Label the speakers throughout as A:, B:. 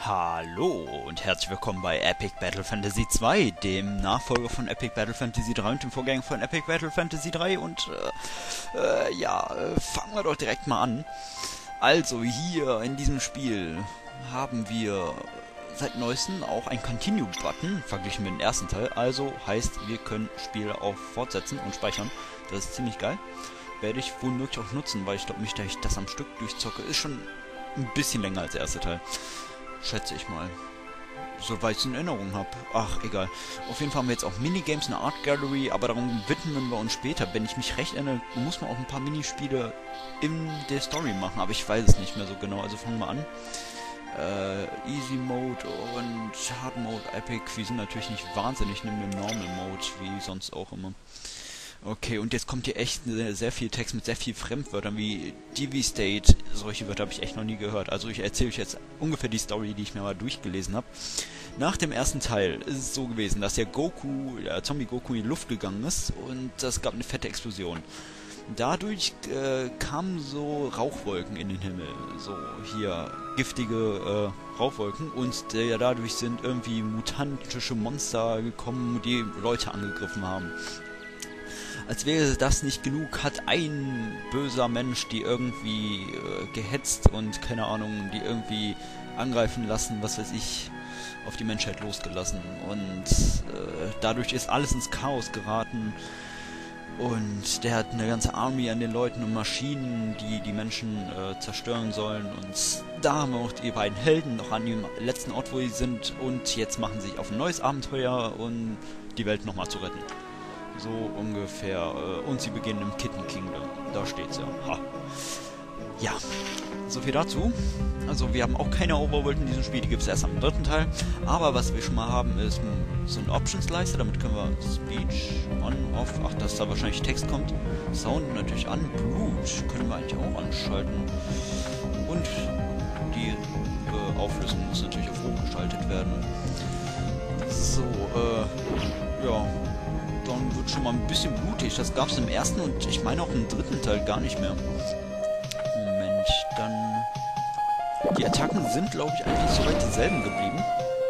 A: Hallo und herzlich willkommen bei Epic Battle Fantasy 2, dem Nachfolger von Epic Battle Fantasy 3 und dem Vorgänger von Epic Battle Fantasy 3 und fangen wir doch direkt mal an. Also hier in diesem Spiel haben wir seit neuestem auch ein Continue-Button, verglichen mit dem ersten Teil, also heißt, wir können Spiele auch fortsetzen und speichern. Das ist ziemlich geil. Werde ich womöglich auch nutzen, weil ich glaube nicht, dass ich das am Stück durchzocke. Ist schon ein bisschen länger als der erste Teil. Schätze ich mal. Soweit ich es in Erinnerung habe. Ach, egal. Auf jeden Fall haben wir jetzt auch Minigames, eine Art Gallery, aber darum widmen wir uns später. Wenn ich mich recht erinnere, muss man auch ein paar Minispiele in der Story machen, aber ich weiß es nicht mehr so genau. Also fangen wir an. Easy Mode und Hard Mode, Epic. Wir sind natürlich nicht wahnsinnig neben dem Normal Mode, wie sonst auch immer. Okay, und jetzt kommt hier echt sehr viel Text mit sehr viel Fremdwörtern wie Devastate. Solche Wörter habe ich echt noch nie gehört. Also ich erzähle euch jetzt ungefähr die Story, die ich mir mal durchgelesen habe. Nach dem ersten Teil ist es so gewesen, dass der Zombie Goku in die Luft gegangen ist und es gab eine fette Explosion. Dadurch kamen so Rauchwolken in den Himmel, so hier giftige Rauchwolken, und dadurch sind irgendwie mutantische Monster gekommen, die Leute angegriffen haben. Als wäre das nicht genug, hat ein böser Mensch die irgendwie gehetzt und, keine Ahnung, die irgendwie angreifen lassen, was weiß ich, auf die Menschheit losgelassen. Und dadurch ist alles ins Chaos geraten. Und der hat eine ganze Army an den Leuten und Maschinen, die die Menschen zerstören sollen. Und da haben wir auch die beiden Helden noch an dem letzten Ort, wo sie sind. Und jetzt machen sie sich auf ein neues Abenteuer, um die Welt nochmal zu retten. So ungefähr. Und sie beginnen im Kitten Kingdom. Da steht's ja. Ha. Ja, so viel dazu. Also wir haben auch keine Overworld in diesem Spiel, die gibt es erst am dritten Teil. Aber was wir schon mal haben, ist so eine Options-Leiste. Damit können wir Speech on, off, ach, dass da wahrscheinlich Text kommt. Sound natürlich an. Blut können wir eigentlich auch anschalten. Und die Auflösung muss natürlich auf hoch geschaltet werden. So, ja. Dann wird schon mal ein bisschen blutig. Das gab es im ersten und ich meine auch im dritten Teil gar nicht mehr. Moment, dann... Die Attacken sind, glaube ich, eigentlich soweit dieselben geblieben.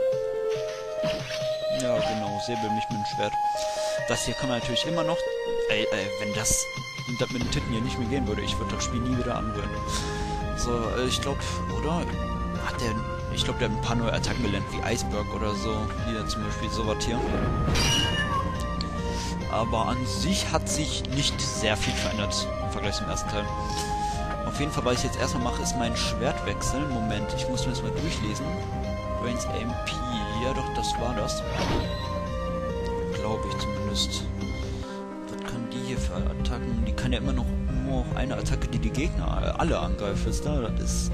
A: Ja, genau. Säbel mich mit dem Schwert. Das hier kann man natürlich immer noch... wenn das mit den Titten hier nicht mehr gehen würde, ich würde das Spiel nie wieder anrühren. So, ich glaube, oder? Hat der... Ich glaube, der hat ein paar neue Attacken gelernt, wie Iceberg oder so. Hier zum Beispiel sowas hier. Aber an sich hat sich nicht sehr viel verändert im Vergleich zum ersten Teil. Auf jeden Fall, was ich jetzt erstmal mache, ist mein Schwert wechseln. Moment, ich muss mir das mal durchlesen. Brains MP, ja doch, das war das. Glaube ich zumindest. Was kann die hier für Attacken? Die kann ja immer noch nur eine Attacke, die Gegner alle angreifen. Ist da? Das ist...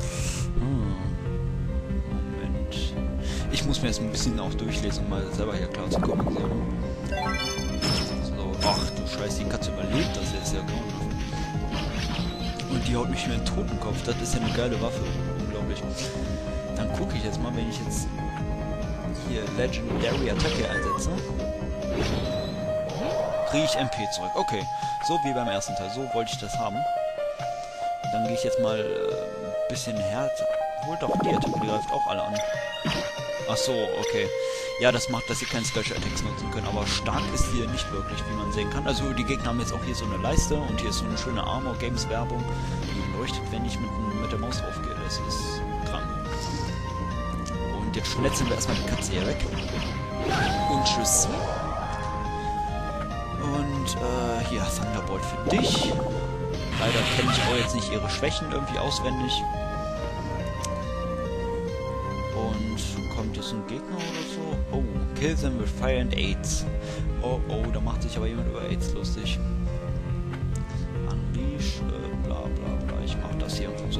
A: Moment. Ich muss mir jetzt ein bisschen auch durchlesen, um mal selber hier klar zu kommen. So. Ach du Scheiße, die Katze überlebt das jetzt ja kaum. Und die haut mich mir in den Totenkopf. Das ist ja eine geile Waffe. Unglaublich. Dann gucke ich jetzt mal, wenn ich jetzt hier Legendary Attacke einsetze. Kriege ich MP zurück. Okay. So wie beim ersten Teil. So wollte ich das haben. Dann gehe ich jetzt mal ein bisschen härter. Holt doch die Attacke, die greift auch alle an. Ach so, okay. Ja, das macht, dass sie keine Special Attacks nutzen können, aber stark ist hier nicht wirklich, wie man sehen kann. Also die Gegner haben jetzt auch hier so eine Leiste und hier ist so eine schöne Armor Games Werbung, die leuchtet, wenn ich mit der Maus drauf gehe. Das ist krank. Und jetzt schnetzeln wir erstmal die Katze hier weg. Und tschüss. Und hier, Thunderbolt für dich. Leider kenne ich auch jetzt nicht ihre Schwächen irgendwie auswendig. Und kommt jetzt ein Gegner oder so? Oh, kill them with fire and AIDS. Oh, oh, da macht sich aber jemand über AIDS lustig. Unleash, bla bla bla. Ich mach das hier so.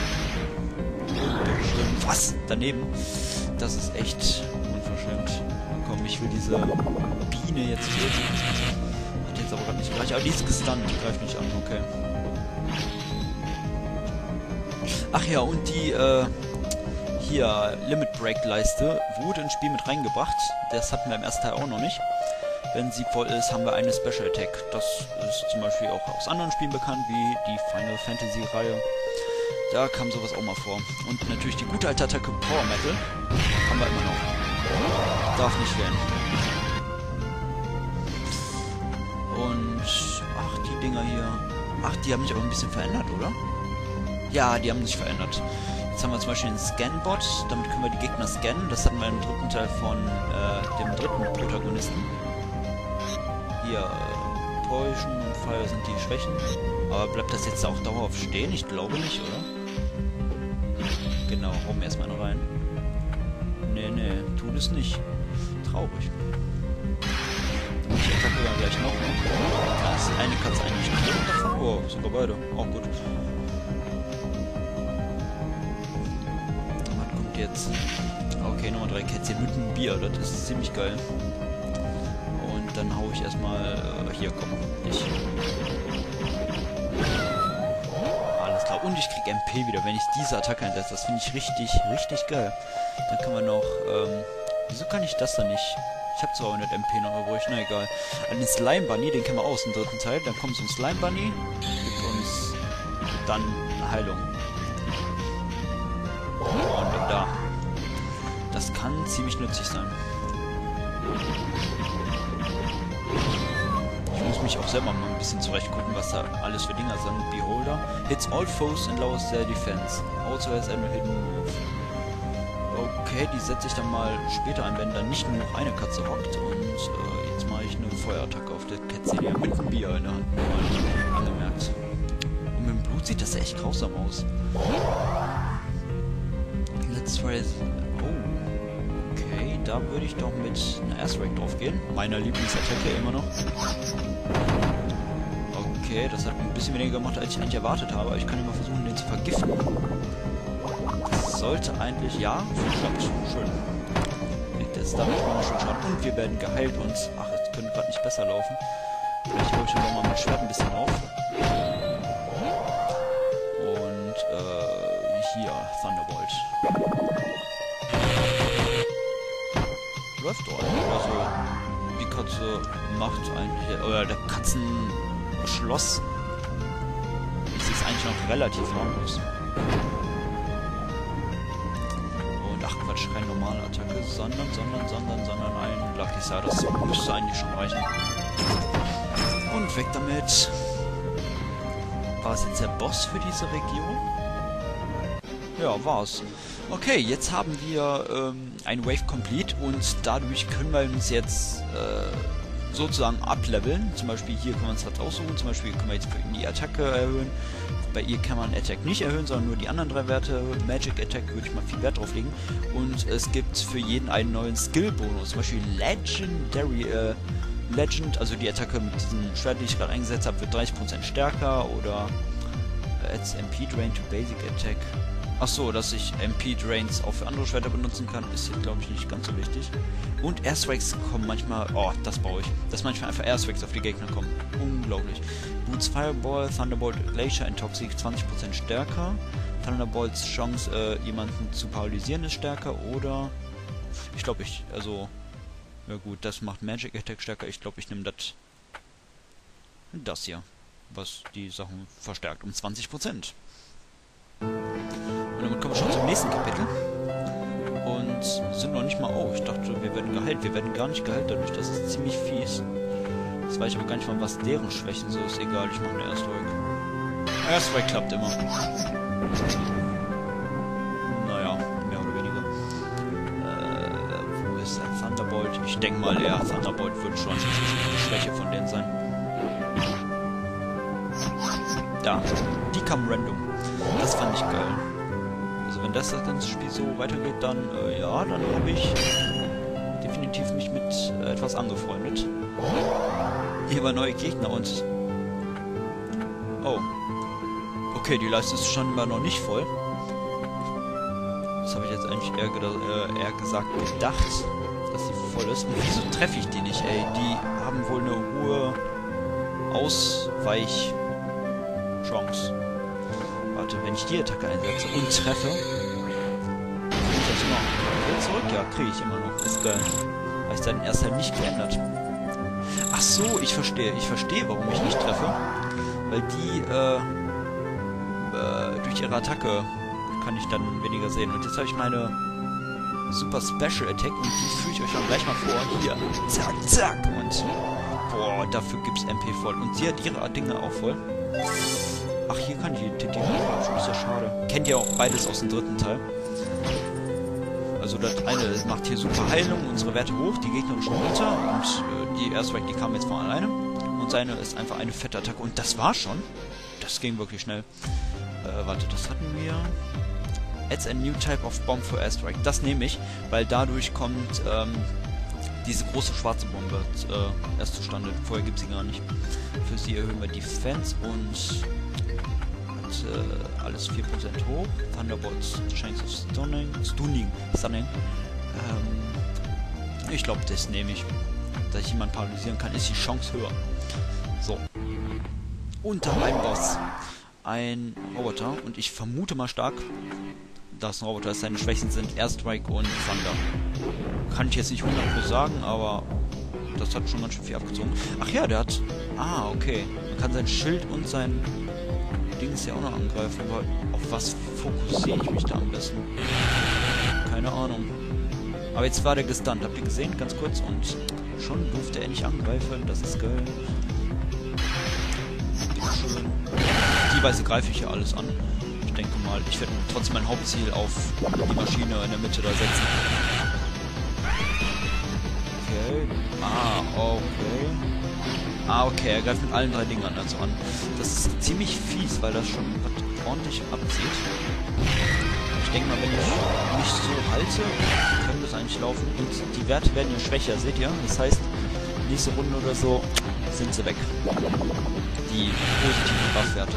A: Was? Daneben? Das ist echt unverschämt. Komm, ich will diese Biene jetzt töten. Hat jetzt aber gerade nicht gleich. Aber die ist gestunt, die greift nicht an, okay. Ach ja, und die, hier, Limit Break Leiste wurde ins Spiel mit reingebracht. Das hatten wir im ersten Teil auch noch nicht. Wenn sie voll ist, haben wir eine Special Attack. Das ist zum Beispiel auch aus anderen Spielen bekannt, wie die Final Fantasy Reihe. Da kam sowas auch mal vor. Und natürlich die gute alte Attacke Power Metal. Haben wir immer noch. Darf nicht fehlen. Und... ach, die Dinger hier. Ach, die haben sich aber ein bisschen verändert, oder? Ja, die haben sich verändert. Jetzt haben wir zum Beispiel den Scan-Bot. Damit können wir die Gegner scannen. Das hatten wir im dritten Teil von dem dritten Protagonisten. Hier, Poison und Fire sind die Schwächen. Aber bleibt das jetzt auch dauerhaft stehen? Ich glaube nicht, oder? Genau, hauen wir erstmal rein. Nee, tut es nicht. Traurig. Ich attacke ja gleich noch. Da ist eine Katze eigentlich tot davon. Oh, sogar beide. Auch gut. Was kommt jetzt? Okay, Nummer 3 Kätzchen mit einem Bier. Das ist ziemlich geil. Und dann hau ich erstmal... hier, komm. Ich... Alles klar. Und ich krieg MP wieder, wenn ich diese Attacke einsetze. Das finde ich richtig geil. Dann kann man noch... wieso kann ich das dann nicht... Ich habe zwar 100 MP noch übrig, na egal. Den Slime Bunny, den kennen wir aus im dritten Teil. Dann kommt so ein Slime Bunny, gibt uns dann Heilung. Und da. Das kann ziemlich nützlich sein. Ich muss mich auch selber mal ein bisschen zurechtgucken, was da alles für Dinger sind. Beholder. Hits all foes and lowers their defense. Also has a hidden move. Okay, die setze ich dann mal später ein, wenn dann nicht nur noch eine Katze hockt. Und jetzt mache ich eine Feuerattacke auf der Kätzchen hier mit dem Bier in der Hand. Mal angemerkt. Und mit dem Blut sieht das ja echt grausam aus. Let's try... Oh. Okay, da würde ich doch mit einer Airstrike drauf gehen. Meiner Lieblingsattacke immer noch. Okay, das hat ein bisschen weniger gemacht, als ich eigentlich erwartet habe. Aber ich kann immer versuchen, den zu vergiften. Sollte eigentlich, ja, klappt. Schön. Kriegt jetzt damit mal schon Schaden. Und wir werden geheilt und, ach, es könnte gerade nicht besser laufen. Vielleicht hole ich dann nochmal mein Schwert ein bisschen auf. Und, hier, Thunderbolt. Läuft doch eigentlich. Also, die Katze macht eigentlich, oder der Katzenschloss ist jetzt eigentlich noch relativ harmlos. Ach Quatsch, keine normale Attacke, sondern ein Lucky Star. Das müsste eigentlich schon reichen. Und weg damit. War es jetzt der Boss für diese Region? Ja, war's. Okay, jetzt haben wir ein Wave Complete und dadurch können wir uns jetzt sozusagen ableveln. Zum Beispiel hier können wir uns was aussuchen. Zum Beispiel können wir jetzt die Attacke erhöhen. Bei ihr kann man Attack nicht erhöhen, sondern nur die anderen 3 Werte. Magic Attack würde ich mal viel Wert drauf legen. Und es gibt für jeden einen neuen Skill-Bonus. Zum Beispiel Legendary, Legend, also die Attacke mit diesem Schwert, die ich gerade eingesetzt habe, wird 30% stärker. Oder adds MP Drain to Basic Attack. Achso, dass ich MP Drains auch für andere Schwerter benutzen kann, ist hier, glaube ich, nicht ganz so wichtig. Und Airstrikes kommen manchmal... Oh, das brauche ich. Dass manchmal einfach Airstrikes auf die Gegner kommen. Unglaublich. Boots Fireball, Thunderbolt, Glacier and Toxic 20% stärker. Thunderbolts Chance, jemanden zu paralysieren, ist stärker. Oder... Ich glaube, also... Ja gut, das macht Magic Attack stärker. Ich glaube, ich nehme das hier. Was die Sachen verstärkt um 20%. Und damit kommen wir schon zum nächsten Kapitel. Und sind noch nicht mal... Oh, ich dachte, wir werden geheilt. Wir werden gar nicht geheilt dadurch. Das ist ziemlich fies. Jetzt weiß ich aber gar nicht mal, was deren Schwächen so ist. Egal, ich mache eine Airstrike. Airstrike klappt immer. Naja, mehr oder weniger. Wo ist der Thunderbolt? Ich denke mal, der Thunderbolt wird schon die Schwäche von denen sein. Da, die kam random. Das fand ich geil. Also wenn das ganze Spiel so weitergeht, dann, ja, dann habe ich definitiv mich mit etwas angefreundet. Hier war neue Gegner und... Oh. Okay, die Leiste ist schon mal noch nicht voll. Das habe ich jetzt eigentlich eher gesagt gedacht, dass sie voll ist. Und wieso treffe ich die nicht, ey? Die haben wohl eine hohe Ausweichchance. Warte, wenn ich die Attacke einsetze und treffe, kriege ich das immer wieder zurück? Ja, kriege ich immer noch. Ist geil. Habe ich dann erst halt nicht geändert. Ach so, ich verstehe. Ich verstehe, warum ich nicht treffe. Weil die, durch ihre Attacke kann ich dann weniger sehen. Und jetzt habe ich meine Super Special Attack und die führe ich euch auch gleich mal vor. Hier, zack, zack und boah, dafür gibt's MP voll. Und sie hat ihre Dinge auch voll. Ach, hier kann die verabschieden, ist ja schade. Kennt ihr auch beides aus dem dritten Teil. Also das eine macht hier super Heilung, unsere Werte hoch, die Gegner schon runter und die Airstrike, die kam jetzt von alleine. Und seine ist einfach eine fette Attacke und das war schon. Das ging wirklich schnell. Warte, das hatten wir. Adds a new type of bomb for Airstrike. Das nehme ich, weil dadurch kommt diese große schwarze Bombe erst zustande. Vorher gibt sie gar nicht. Für sie erhöhen wir Defense und alles 4% hoch. Thunderbolts, Chance of Stunning. Ich glaube, das nehme ich. Dass ich jemanden paralysieren kann, ist die Chance höher. So. Und dann ein Boss. Ein Roboter. Und ich vermute mal stark, dass ein Roboter ist. Seine Schwächen sind Airstrike und Thunder. Kann ich jetzt nicht 100% sagen, aber das hat schon ganz schön viel abgezogen. Ach ja, der hat... Ah, okay. Man kann sein Schild und sein Dings ja auch noch angreifen, aber auf was fokussiere ich mich da am besten? Keine Ahnung. Aber jetzt war der gestunt, habt ihr gesehen? Ganz kurz und schon durfte er nicht angreifen, das ist geil. Bitteschön. Die Weise greife ich ja alles an. Ich denke mal, ich werde trotzdem mein Hauptziel auf die Maschine in der Mitte da setzen. Okay. Okay, er greift mit allen drei Dingern also an. Das ist ziemlich fies, weil das schon ordentlich abzieht. Ich denke mal, wenn ich mich so halte, können das eigentlich laufen. Und die Werte werden ja schwächer, seht ihr? Das heißt, nächste Runde oder so sind sie weg. Die positiven Buffwerte.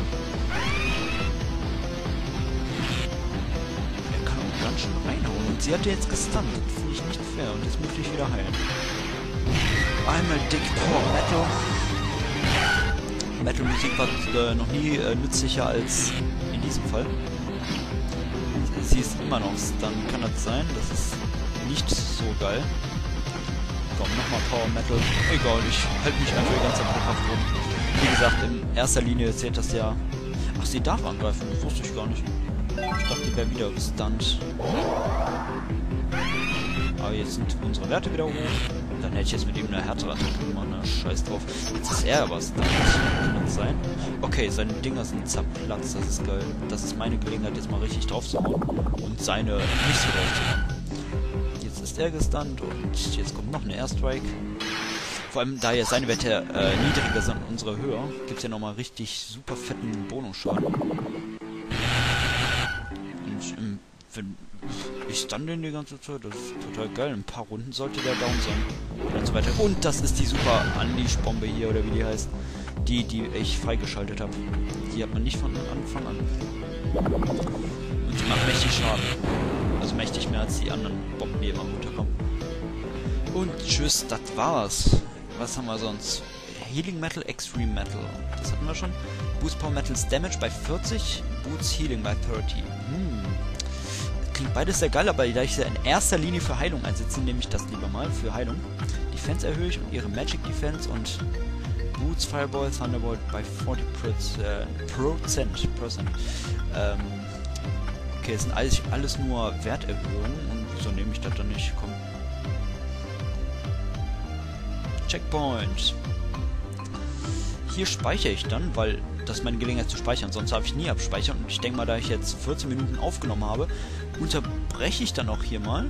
A: Er kann auch ganz schön reinhauen. Und sie hat jetzt gestunt. Das finde ich nicht fair. Und jetzt muss ich wieder heilen. Einmal Dick Power Metal. Metal-Musik war noch nie nützlicher als in diesem Fall. Sie ist immer noch Stun, kann das sein? Das ist nicht so geil. Komm, nochmal Power Metal. Egal, ich halte mich einfach die ganze Zeit hochhaft rum. Wie gesagt, in erster Linie zählt das ja... Ach, sie darf angreifen, das wusste ich gar nicht. Ich dachte, die wäre wieder gestunt. Aber jetzt sind unsere Werte wieder hoch. Dann hätte ich jetzt mit ihm eine härtere Attacke gemacht, ne? Scheiß drauf. Jetzt ist er aber stunt. Kann das sein? Okay, seine Dinger sind zerplatzt, das ist geil. Das ist meine Gelegenheit, jetzt mal richtig drauf zu hauen. Und seine nicht so drauf zu hauen. Jetzt ist er gestunt und jetzt kommt noch eine Airstrike. Vor allem, da ja seine Werte niedriger sind und unsere höher, gibt es ja nochmal richtig super fetten Bonusschaden. Und wenn ich stun den die ganze Zeit, das ist total geil. Ein paar Runden sollte der down sein. Und so weiter. Und das ist die super Unleash-Bombe hier, oder wie die heißt. Die ich freigeschaltet habe. Die hat man nicht von Anfang an. Und die macht mächtig Schaden. Also mächtig mehr als die anderen Bomben, die immer runterkommen. Und tschüss, das war's. Was haben wir sonst? Healing Metal, Extreme Metal. Das hatten wir schon. Boost Power Metals Damage bei 40, Boost Healing bei 30. Klingt beides sehr geil, aber da ich sie in erster Linie für Heilung einsetze, nehme ich das lieber mal für Heilung. Defense erhöhe ich und ihre Magic Defense und Boots, Fireball, Thunderbolt bei 40%. Okay, es sind alles nur Werterhöhungen und wieso nehme ich das dann nicht? Komm. Checkpoint. Hier speichere ich dann, weil das ist meine Gelegenheit zu speichern, sonst darf ich nie abspeichern. Und ich denke mal, da ich jetzt 14 Minuten aufgenommen habe, unterbreche ich dann auch hier mal.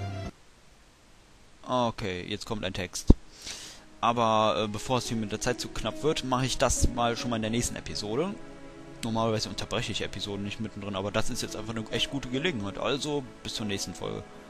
A: Okay, jetzt kommt ein Text. Aber bevor es hier mit der Zeit zu knapp wird, mache ich das mal schon mal in der nächsten Episode. Normalerweise unterbreche ich Episoden nicht mittendrin, aber das ist jetzt einfach eine echt gute Gelegenheit. Also, bis zur nächsten Folge.